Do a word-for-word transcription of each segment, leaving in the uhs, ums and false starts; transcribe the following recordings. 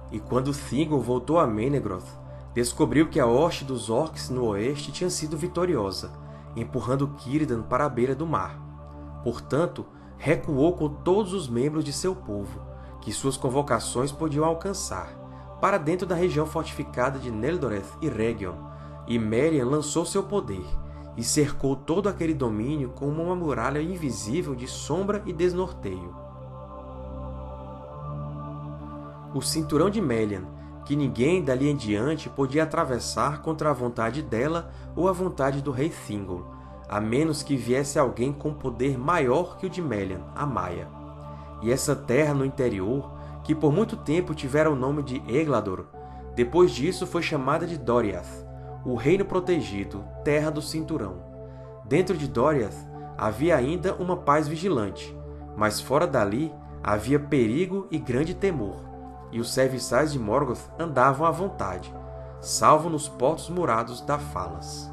E quando Thingol voltou a Menegroth, descobriu que a hoste dos Orcs no oeste tinha sido vitoriosa, empurrando Círdan para a beira do mar. Portanto, recuou com todos os membros de seu povo, que suas convocações podiam alcançar, para dentro da região fortificada de Neldoreth e Region, e Merian lançou seu poder, e cercou todo aquele domínio com uma muralha invisível de sombra e desnorteio. O cinturão de Melian, que ninguém dali em diante podia atravessar contra a vontade dela ou a vontade do rei Thingol, a menos que viesse alguém com poder maior que o de Melian, a Maia. E essa terra no interior, que por muito tempo tivera o nome de Eglador, depois disso foi chamada de Doriath, o Reino Protegido, Terra do Cinturão. Dentro de Doriath havia ainda uma paz vigilante, mas fora dali havia perigo e grande temor, e os serviçais de Morgoth andavam à vontade, salvo nos portos murados da Falas.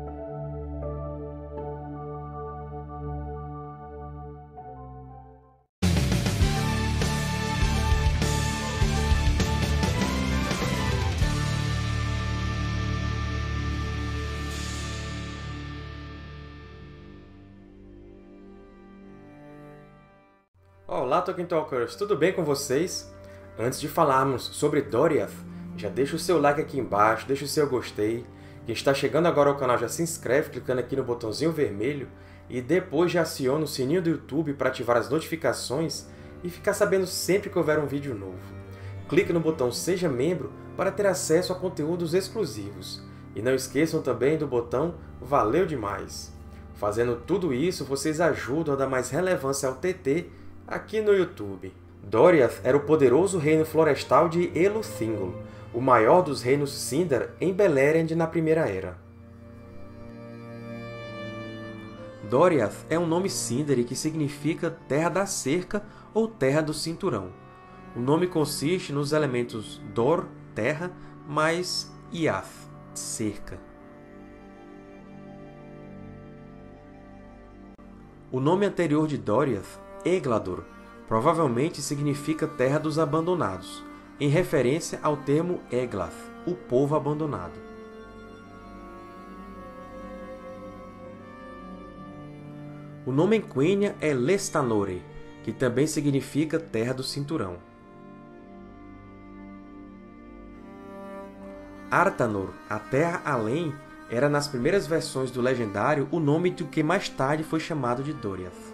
Olá, Tolkien Talkers! Tudo bem com vocês? Antes de falarmos sobre Doriath, já deixa o seu like aqui embaixo, deixa o seu gostei. Quem está chegando agora ao canal já se inscreve clicando aqui no botãozinho vermelho e depois já aciona o sininho do YouTube para ativar as notificações e ficar sabendo sempre que houver um vídeo novo. Clique no botão Seja Membro para ter acesso a conteúdos exclusivos. E não esqueçam também do botão Valeu Demais! Fazendo tudo isso, vocês ajudam a dar mais relevância ao T T aqui no YouTube. Doriath era o poderoso reino florestal de Elu-Thingol, o maior dos reinos Sindar em Beleriand na Primeira Era. Doriath é um nome Sindari que significa Terra da Cerca ou Terra do Cinturão. O nome consiste nos elementos Dor, terra, mais Iath, cerca. O nome anterior de Doriath, Eglador, provavelmente significa Terra dos Abandonados, em referência ao termo Eglath, o povo abandonado. O nome em Quenya é Lestanore, que também significa Terra do Cinturão. Artanor, a Terra Além, era nas primeiras versões do Legendário o nome do que mais tarde foi chamado de Doriath.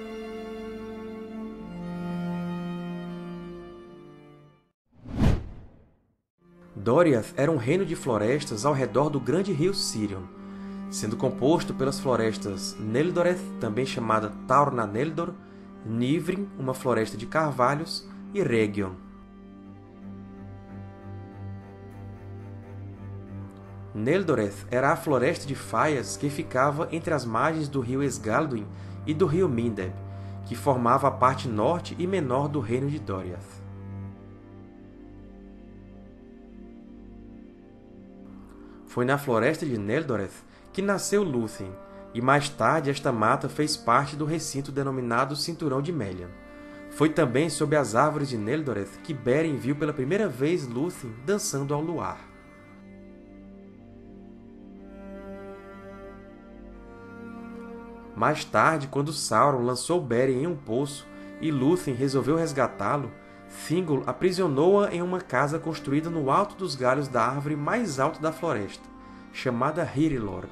Doriath era um reino de florestas ao redor do grande rio Sirion, sendo composto pelas florestas Neldoreth, também chamada Taur na Neldor, Nivrin, uma floresta de carvalhos, e Region. Neldoreth era a floresta de faias que ficava entre as margens do rio Esgalduin e do rio Mindeb, que formava a parte norte e menor do reino de Doriath. Foi na floresta de Neldoreth que nasceu Lúthien, e mais tarde esta mata fez parte do recinto denominado Cinturão de Melian. Foi também sob as árvores de Neldoreth que Beren viu pela primeira vez Lúthien dançando ao luar. Mais tarde, quando Sauron lançou Beren em um poço e Lúthien resolveu resgatá-lo, Thingol aprisionou-a em uma casa construída no alto dos galhos da árvore mais alta da floresta, chamada Hirilorn.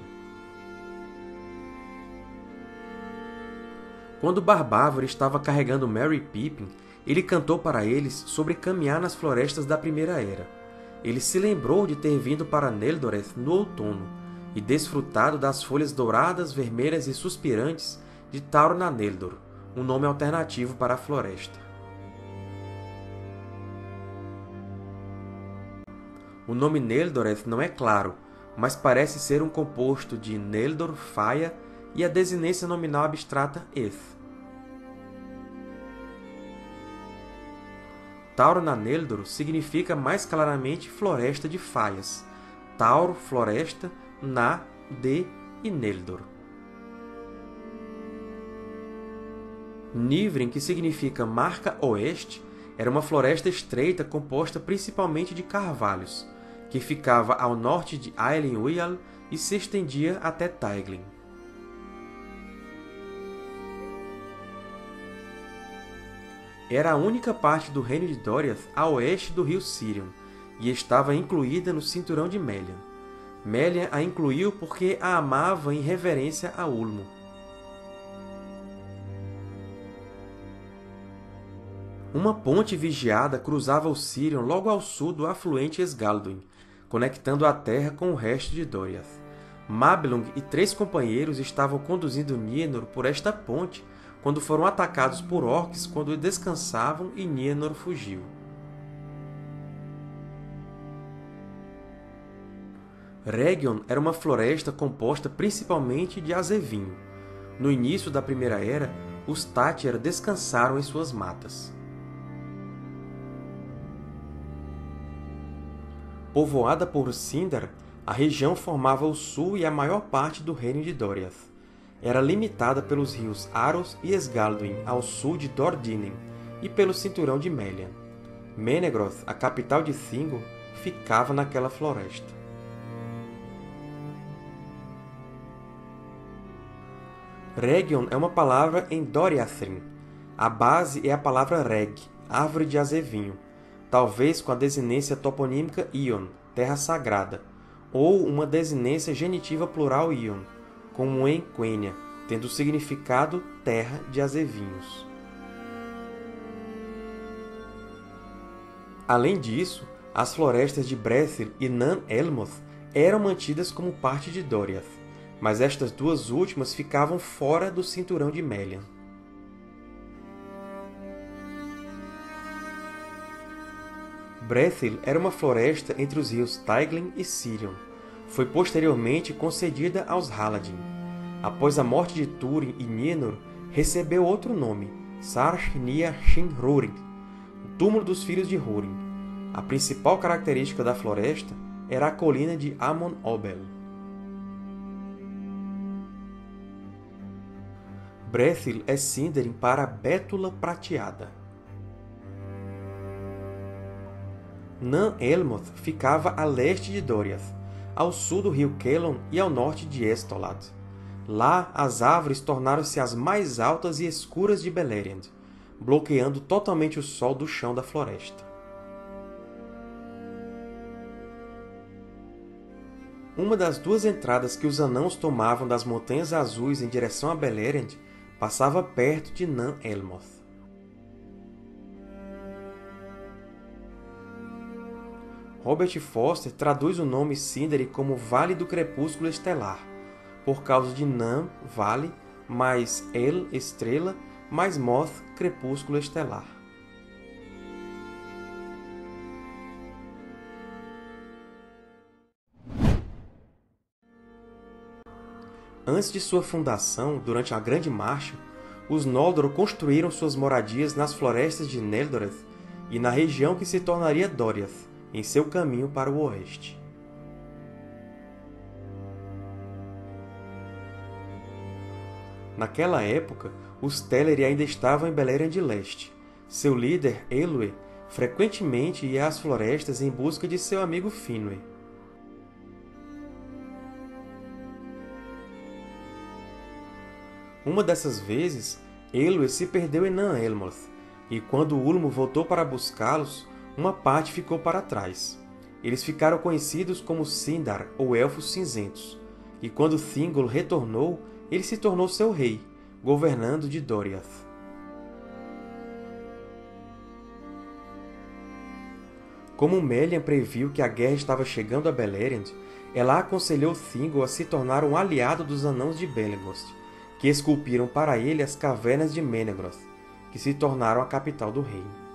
Quando Barbávoro estava carregando Merry e Pippin, ele cantou para eles sobre caminhar nas florestas da Primeira Era. Ele se lembrou de ter vindo para Neldoreth no outono e desfrutado das folhas douradas, vermelhas e suspirantes de Taur na Neldor, um nome alternativo para a floresta. O nome Neldoreth não é claro, mas parece ser um composto de Neldor, Faia, e a desinência nominal abstrata Eth. Taur na Neldor significa mais claramente floresta de faias. Taur, floresta, Na, de e Neldor. Nivrin, que significa marca oeste, era uma floresta estreita composta principalmente de carvalhos, que ficava ao norte de Ailin Wial e se estendia até Taiglin. Era a única parte do reino de Doriath a oeste do rio Sirion, e estava incluída no cinturão de Melian. Melian a incluiu porque a amava em reverência a Ulmo. Uma ponte vigiada cruzava o Sirion logo ao sul do afluente Esgalduin, conectando a terra com o resto de Doriath. Mablung e três companheiros estavam conduzindo Nienor por esta ponte quando foram atacados por orcs quando descansavam e Nienor fugiu. Region era uma floresta composta principalmente de azevinho. No início da Primeira Era, os Tátyr descansaram em suas matas. Povoada por Sindar, a região formava o sul e a maior parte do reino de Doriath. Era limitada pelos rios Aros e Esgalduin ao sul de Dordinen e pelo cinturão de Melian. Menegroth, a capital de Thingol, ficava naquela floresta. Region é uma palavra em Doriathrin. A base é a palavra reg, árvore de azevinho, talvez com a desinência toponímica Ion, terra sagrada, ou uma desinência genitiva plural Ion, como em Quenya, tendo o significado terra de azevinhos. Além disso, as florestas de Brethil e Nan Elmoth eram mantidas como parte de Doriath, mas estas duas últimas ficavam fora do cinturão de Melian. Brethil era uma floresta entre os rios Taiglin e Sirion. Foi posteriormente concedida aos Haladin. Após a morte de Túrin e Nienor, recebeu outro nome, Sarch-nia-shin-Húrin, o túmulo dos filhos de Húrin. A principal característica da floresta era a colina de Amon-Obel. Brethil é Sindarin para Bétula Prateada. Nan Elmoth ficava a leste de Doriath, ao sul do rio Kelon e ao norte de Estolad. Lá, as árvores tornaram-se as mais altas e escuras de Beleriand, bloqueando totalmente o sol do chão da floresta. Uma das duas entradas que os anãos tomavam das Montanhas Azuis em direção a Beleriand passava perto de Nan Elmoth. Robert Foster traduz o nome Sindarin como Vale do Crepúsculo Estelar, por causa de Nan, vale, mais El, estrela, mais Moth, crepúsculo estelar. Antes de sua fundação, durante a Grande Marcha, os Noldor construíram suas moradias nas florestas de Neldoreth e na região que se tornaria Doriath, em seu caminho para o oeste. Naquela época, os Teleri ainda estavam em Beleriand de Leste. Seu líder, Elwë, frequentemente ia às florestas em busca de seu amigo Finwë. Uma dessas vezes, Elwë se perdeu em Nan Elmoth, e quando Ulmo voltou para buscá-los, uma parte ficou para trás. Eles ficaram conhecidos como Sindar, ou Elfos Cinzentos, e quando Thingol retornou, ele se tornou seu rei, governando de Doriath. Como Melian previu que a guerra estava chegando a Beleriand, ela aconselhou Thingol a se tornar um aliado dos Anãos de Belengost, que esculpiram para ele as cavernas de Menegroth, que se tornaram a capital do reino.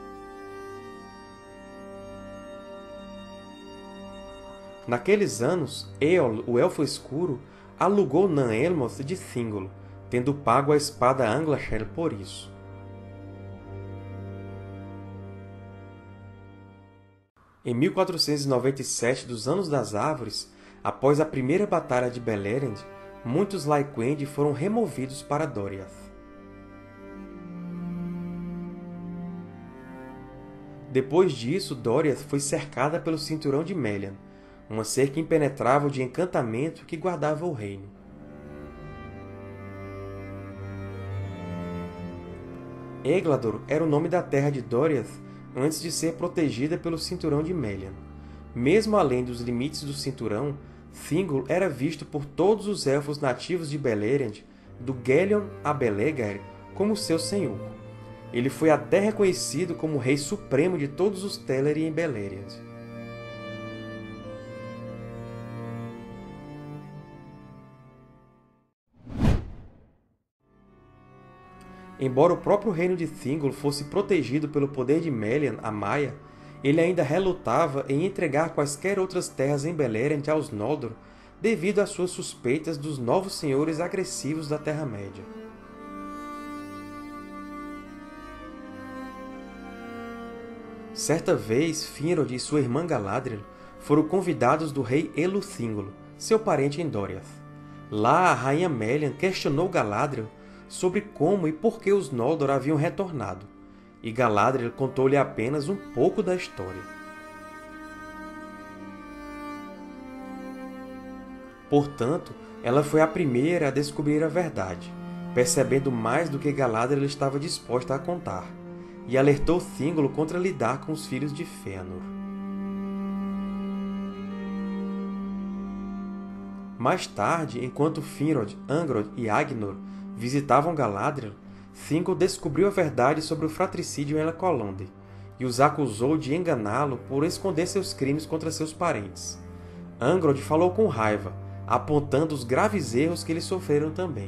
Naqueles anos, Eol, o Elfo Escuro, alugou Nan Elmoth de Thingol, tendo pago a espada Anglachel por isso. Em mil quatrocentos e noventa e sete dos Anos das Árvores, após a primeira batalha de Beleriand, muitos Lyquendi foram removidos para Doriath. Depois disso, Doriath foi cercada pelo Cinturão de Melian, uma cerca impenetrável de encantamento que guardava o reino. Eglador era o nome da terra de Doriath antes de ser protegida pelo Cinturão de Melian. Mesmo além dos limites do Cinturão, Thingol era visto por todos os Elfos nativos de Beleriand, do Gelion a Belegaer, como seu senhor. Ele foi até reconhecido como o Rei Supremo de todos os Teleri em Beleriand. Embora o próprio reino de Thingol fosse protegido pelo poder de Melian, a Maia, ele ainda relutava em entregar quaisquer outras terras em Beleriand aos Noldor devido às suas suspeitas dos novos senhores agressivos da Terra-média. Certa vez, Finrod e sua irmã Galadriel foram convidados do rei Elu-Thingol, seu parente em Doriath. Lá, a rainha Melian questionou Galadriel sobre como e por que os Noldor haviam retornado, e Galadriel contou-lhe apenas um pouco da história. Portanto, ela foi a primeira a descobrir a verdade, percebendo mais do que Galadriel estava disposta a contar, e alertou Thingol contra lidar com os filhos de Fëanor. Mais tarde, enquanto Finrod, Angrod e Agnor visitavam Galadriel, Thingol descobriu a verdade sobre o fratricídio em Elcollonde, e os acusou de enganá-lo por esconder seus crimes contra seus parentes. Angrod falou com raiva, apontando os graves erros que eles sofreram também.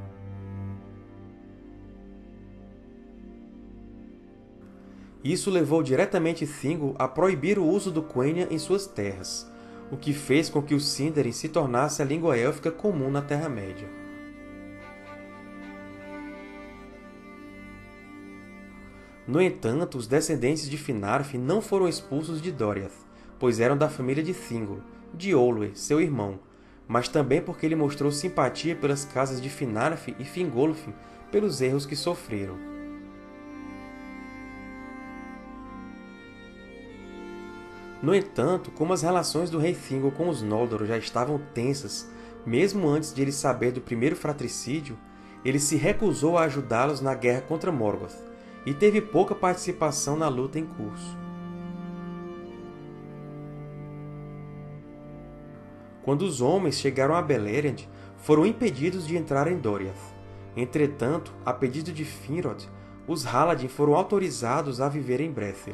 Isso levou diretamente Thingol a proibir o uso do Quenya em suas terras, o que fez com que o Sindarin se tornasse a língua élfica comum na Terra-média. No entanto, os descendentes de Finarf não foram expulsos de Doriath, pois eram da família de Thingol, de Olwe, seu irmão, mas também porque ele mostrou simpatia pelas casas de Finarf e Fingolfin pelos erros que sofreram. No entanto, como as relações do rei Thingol com os Noldor já estavam tensas, mesmo antes de ele saber do primeiro fratricídio, ele se recusou a ajudá-los na guerra contra Morgoth, e teve pouca participação na luta em curso. Quando os homens chegaram a Beleriand, foram impedidos de entrar em Doriath. Entretanto, a pedido de Finrod, os Haladin foram autorizados a viver em Brethil.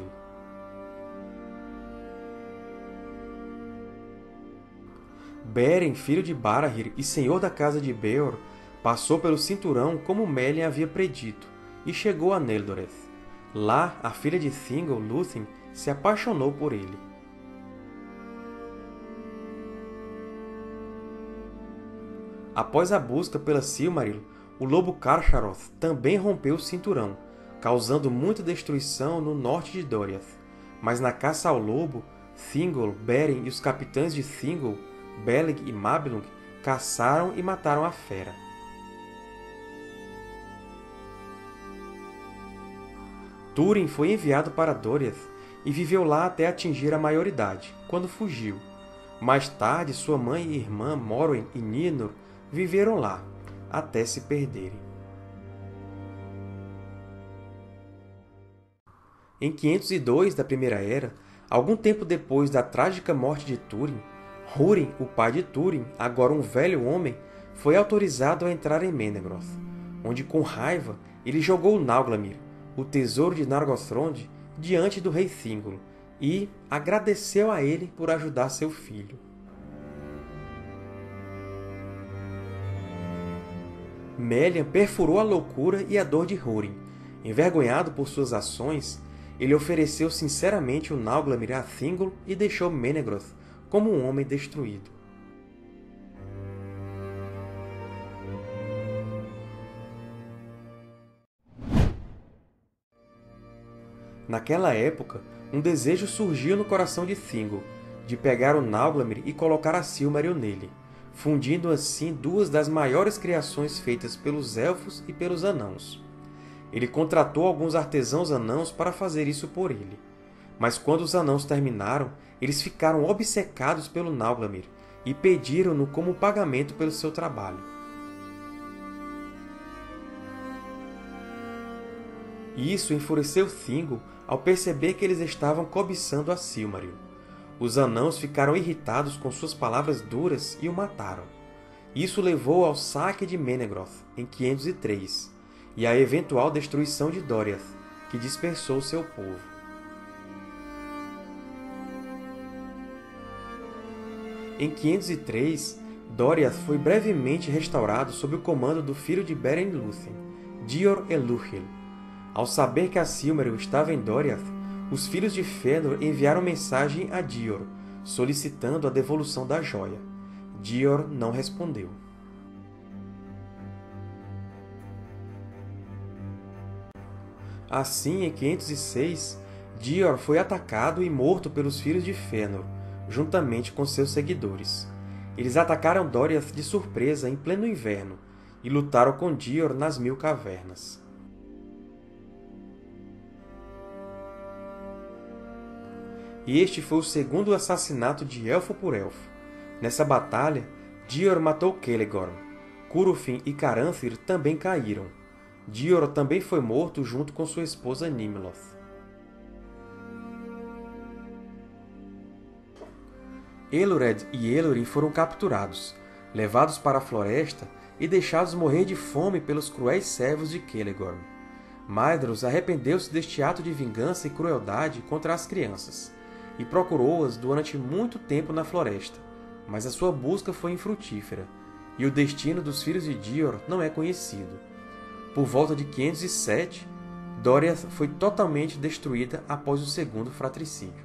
Beren, filho de Barahir e senhor da casa de Beor, passou pelo cinturão como Melian havia predito, e chegou a Neldoreth. Lá, a filha de Thingol, Lúthien, se apaixonou por ele. Após a busca pela Silmaril, o lobo Carcharoth também rompeu o cinturão, causando muita destruição no norte de Doriath. Mas na caça ao lobo, Thingol, Beren e os capitães de Thingol, Beleg e Mablung, caçaram e mataram a fera. Túrin foi enviado para Doriath e viveu lá até atingir a maioridade, quando fugiu. Mais tarde, sua mãe e irmã Morwen e Ninur viveram lá, até se perderem. Em quinhentos e dois da Primeira Era, algum tempo depois da trágica morte de Túrin, Húrin, o pai de Túrin, agora um velho homem, foi autorizado a entrar em Menegroth, onde, com raiva, ele jogou Nauglamir, o tesouro de Nargothrond, diante do rei Thingol, e agradeceu a ele por ajudar seu filho. Melian perfurou a loucura e a dor de Húrin. Envergonhado por suas ações, ele ofereceu sinceramente o Nauglamir a Thingol e deixou Menegroth como um homem destruído. Naquela época, um desejo surgiu no coração de Thingol, de pegar o Nauglamir e colocar a Silmaril nele, fundindo assim duas das maiores criações feitas pelos Elfos e pelos Anãos. Ele contratou alguns artesãos anãos para fazer isso por ele. Mas quando os Anãos terminaram, eles ficaram obcecados pelo Nauglamir e pediram-no como pagamento pelo seu trabalho. Isso enfureceu Thingol ao perceber que eles estavam cobiçando a Silmaril. Os Anãos ficaram irritados com suas palavras duras e o mataram. Isso levou ao saque de Menegroth, em quinhentos e três, e à eventual destruição de Doriath, que dispersou seu povo. Em quinhentos e três, Doriath foi brevemente restaurado sob o comando do filho de Beren Lúthien, Dior Elúthil. Ao saber que a Silmaril estava em Doriath, os filhos de Fëanor enviaram mensagem a Dior, solicitando a devolução da joia. Dior não respondeu. Assim, em quinhentos e seis, Dior foi atacado e morto pelos filhos de Fëanor, juntamente com seus seguidores. Eles atacaram Doriath de surpresa em pleno inverno e lutaram com Dior nas Mil Cavernas. E este foi o segundo assassinato de elfo por elfo. Nessa batalha, Dior matou Celegorm. Curufin e Caranthir também caíram. Dior também foi morto junto com sua esposa Nimloth. Elured e Elorin foram capturados, levados para a floresta e deixados morrer de fome pelos cruéis servos de Celegorm. Maedhros arrependeu-se deste ato de vingança e crueldade contra as crianças, e procurou-as durante muito tempo na floresta, mas a sua busca foi infrutífera, e o destino dos filhos de Dior não é conhecido. Por volta de quinhentos e sete, Doriath foi totalmente destruída após o segundo fratricídio.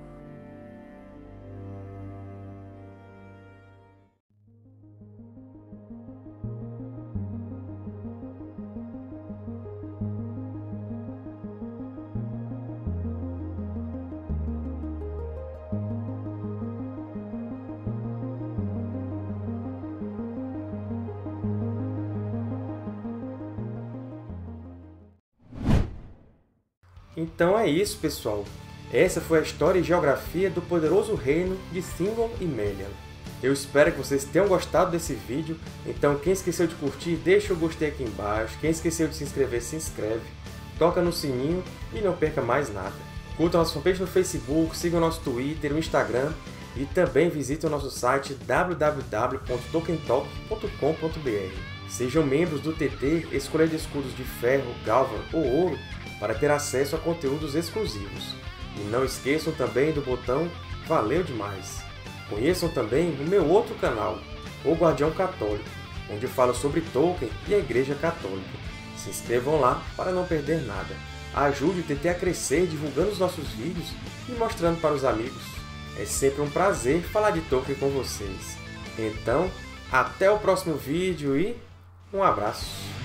Então é isso, pessoal! Essa foi a história e geografia do poderoso reino de Thingol e Melian. Eu espero que vocês tenham gostado desse vídeo, então quem esqueceu de curtir, deixa o gostei aqui embaixo, quem esqueceu de se inscrever, se inscreve, toca no sininho e não perca mais nada. Curtam nossa fanpage no Facebook, sigam nosso Twitter, o Instagram e também visitem o nosso site w w w ponto tolkien talk ponto com ponto b r. Sejam membros do T T, escolhendo escudos de ferro, galvan ou ouro para ter acesso a conteúdos exclusivos. E não esqueçam também do botão Valeu Demais! Conheçam também o meu outro canal, O Guardião Católico, onde eu falo sobre Tolkien e a Igreja Católica. Se inscrevam lá para não perder nada. Ajude o T T a crescer divulgando os nossos vídeos e mostrando para os amigos. É sempre um prazer falar de Tolkien com vocês. Então, até o próximo vídeo e um abraço!